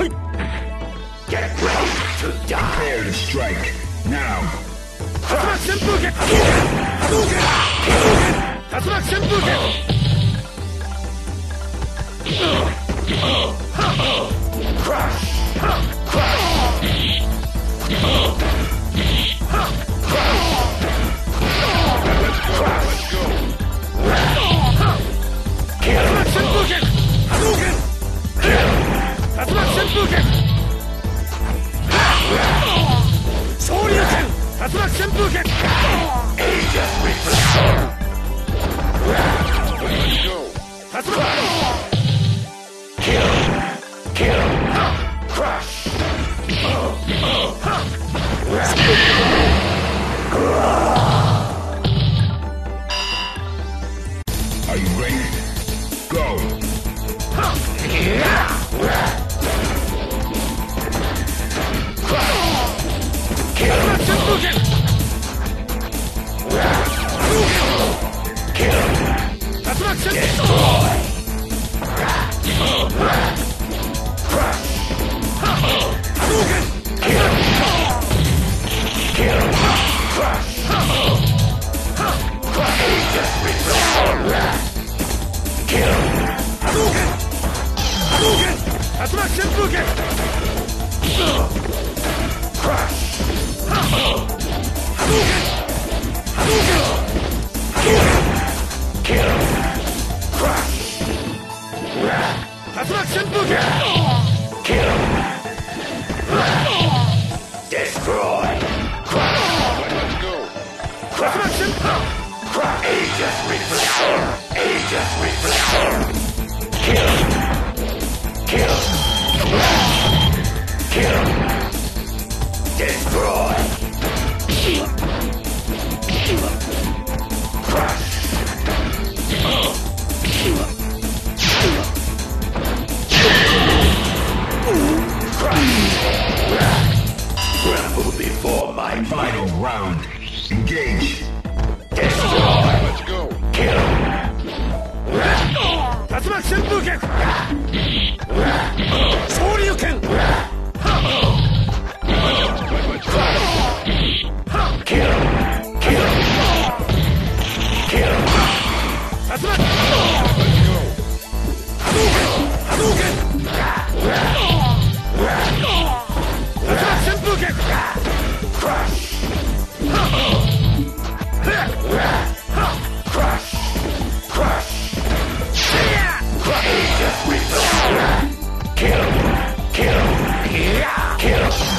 Get ready to die. Prepare to strike. Now. 竜巻旋風剣波動拳竜巻旋風剣昇竜拳竜巻旋風剣 Aegis reflection. Kill. Crush. Are you ready? Go. Destroy. Aegis reflection. Aegis reflection. Kill. Destroy. Tremble before my Final round. Engage. Destroy. Kill. 竜巻旋風剣昇竜拳 Kill. 竜巻波動拳竜巻旋風剣 Aegis reflection. Kill.